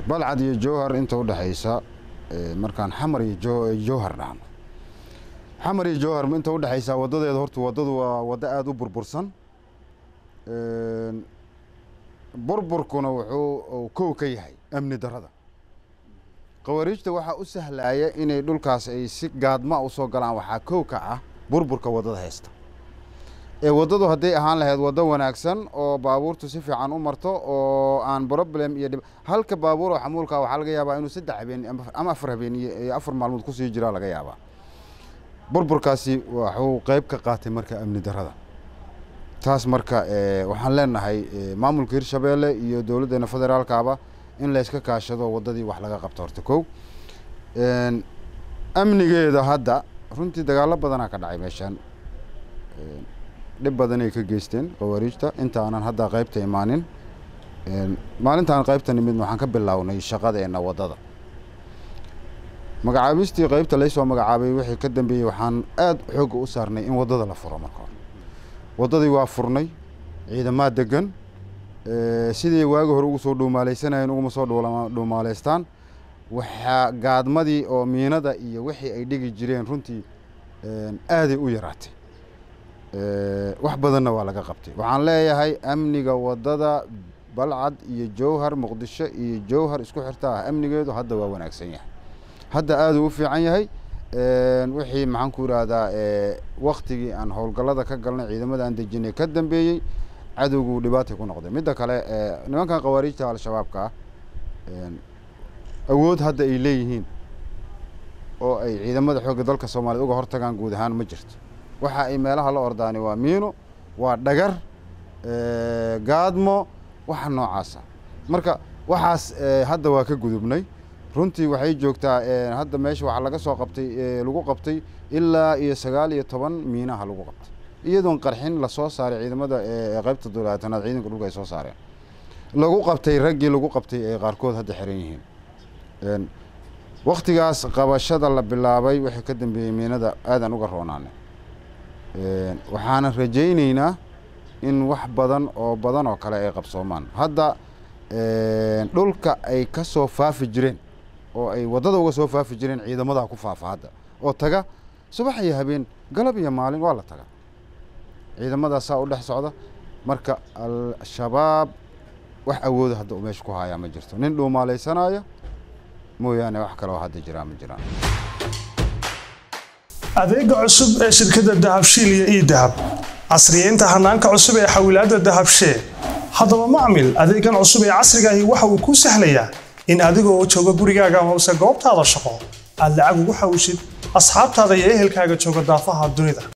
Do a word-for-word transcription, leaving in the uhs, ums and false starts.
balcad iyo jowhar inta u dhaxaysa markaan xamar iyo jowhar dhahno xamar iyo jowhar inta u dhaxaysa wadadeeda horta wadadu waa wada aad u burbursan ee burburkuna wuxuu koow ka yahay amni darada qawaariijta waxa u sahlaya inay dhulkaas ay si gaadma u soo galaan waxa koow ka ah burburka wadada haysta ee wadadu haday ahaan lahayd wada wanaagsan oo baabuurtu si fiican u marto oo aan problem iyo halka baabuur oo xamuulka waxa laga yaabaa inuu saddex habeen ama afar habeen iyo afar maalmood ku sii jira laga yaabaa burburkaasi wuxuu qayb ka qaatay marka amni darada taas marka ee waxaan leenahay maamulka Hirshabeelle iyo dawladda federaalka aba in la iska kaashado wadadii wax laga qabto horta koow een amnigeeda hadda runtii dagaal badan ka dhacay meeshan ee dib badan ay ka geysteen qawaariijta inta aanan hadda qaybta imaanin een maalintan qaybta nimid waxaan ka bilownay shaqadeena wadada magacaabistii qaybta la soo magacaabay wixii ka dambeeyay waxaan aad xoog u saarnay in wadada la furo markaa wadadii waa furnay ciidamada degan ee sidii waaga hore ugu soo dhuumaaleysanayeen ugu soo dhuumaaleystaan waxa gaadmadii oo miinada iyo wixii ay dhigi jireen runtii een aad u yaraatay ee wax badanna waa laga qabtay waxaan leeyahay amniga wadada balcad iyo jowhar muqdisho iyo jowhar isku xirtaa amnigeedu hadda waa wanaagsan yahay hadda aad u fiican yahay ee wixii maxaan ku raada ee waqtigii aan howlgalada ka galnay ciidamada aan dejinay ka dambeeyay cadowgu dhibaato ku noqday midda kale ee nimankan qawaariijta al-shabaabka ee awood hadda ay leeyihiin oo ay ciidamada xoogga dalka Soomaaliyeed uga hortagaan guud ahaan ma jirto waxa ay meelaha la ordaani waa miino waa dhagar ee gaadmo waxa noocaas marka waxaas hadda waa ka gudubnay runtii waxay joogtaa ee hadda meesha waxa laga soo qabtay ee lagu qabtay ilaa iyo sagaal iyo toban miinaha lagu qabtay iyadoon qarxin la soo saaray ciidamada ee qaybta dowladda ciidanka dhulka ay soo saareen lagu qabtay ragii lagu qabtay ee qaarkood hadda xiran yihiin een waqtigaas qabashada la bilaabay wixii ka dambeeyay miinada aadan uga roonaanay een waxaan rajaynaynaa in wax badan oo badan oo kale ay qabsoomaan hadda een dhulka ay ka soo faafi jireen oo ay wadada uga soo faafi jireen ciidamada ku faafa hadda oo taga subax iyo habeen galab iyo maalin waa la taga ciidamada saa u dhex socda marka al-shabaab wax awood hadda u meesha ku haya ma jirto nin dhuumaaleysanaya mooyaane wax kale oo hadda jira ma jiraan adeega cusub ee shirkadda Dahabshiil iyo e-Dahab casriyeynta hanaanka cusub ee xawilaadda Dahabshiil haddaba macmil adeegan cusub ee casriga ahi waxa uu ku sahlayaa in adiga oo jooga gurigaaga ama goobtaada shaqo aad lacag ugu xawishid asxaabtaada iyo ehelkaaga jooga daafaha dunida